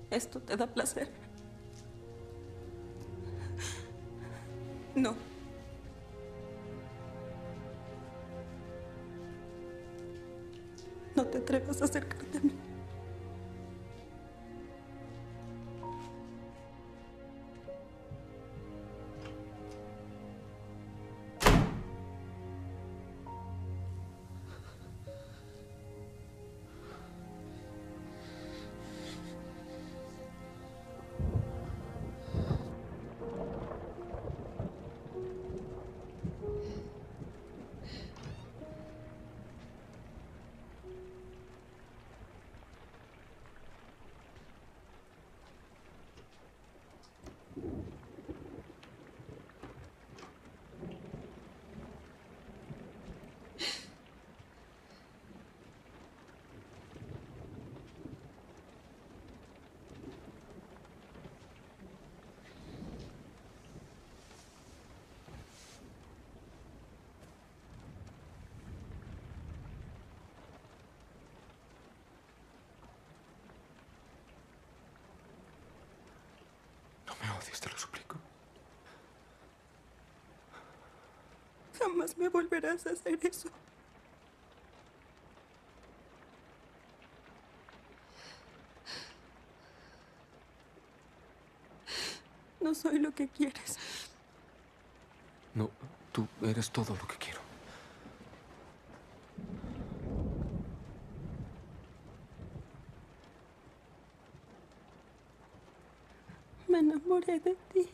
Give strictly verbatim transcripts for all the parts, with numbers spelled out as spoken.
¿Esto te da placer? No. No te atrevas a acercarte a mí. No me odies, te lo suplico. Jamás me volverás a hacer eso. No soy lo que quieres. No, tú eres todo lo que quiero. Me enamoré de ti.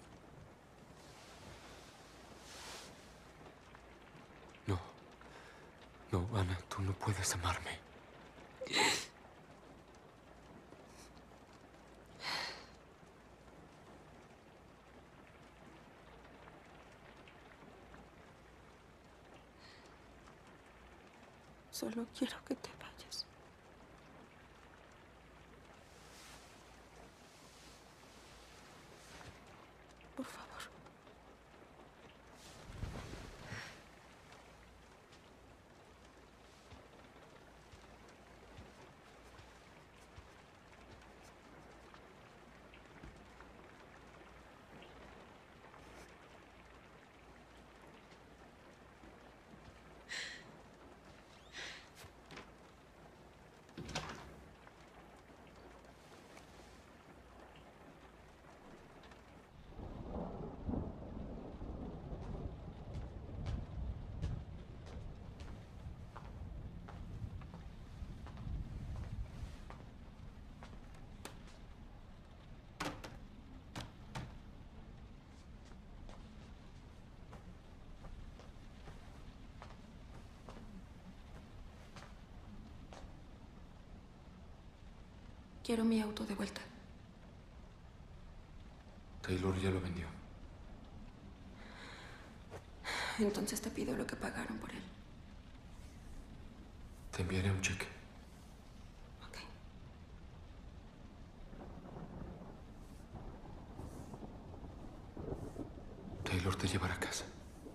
No. No, Ana, tú no puedes amarme. Solo quiero que te vayas. Por favor. Quiero mi auto de vuelta. Taylor ya lo vendió. Entonces te pido lo que pagaron por él. Te enviaré un cheque. Ok. Taylor te llevará a casa.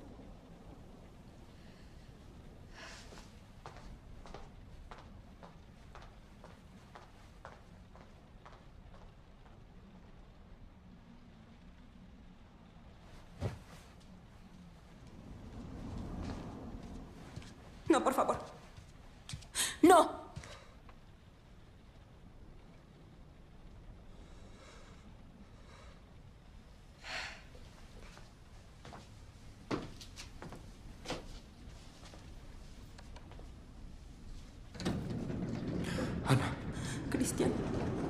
No, por favor. ¡No! Ana. Cristian.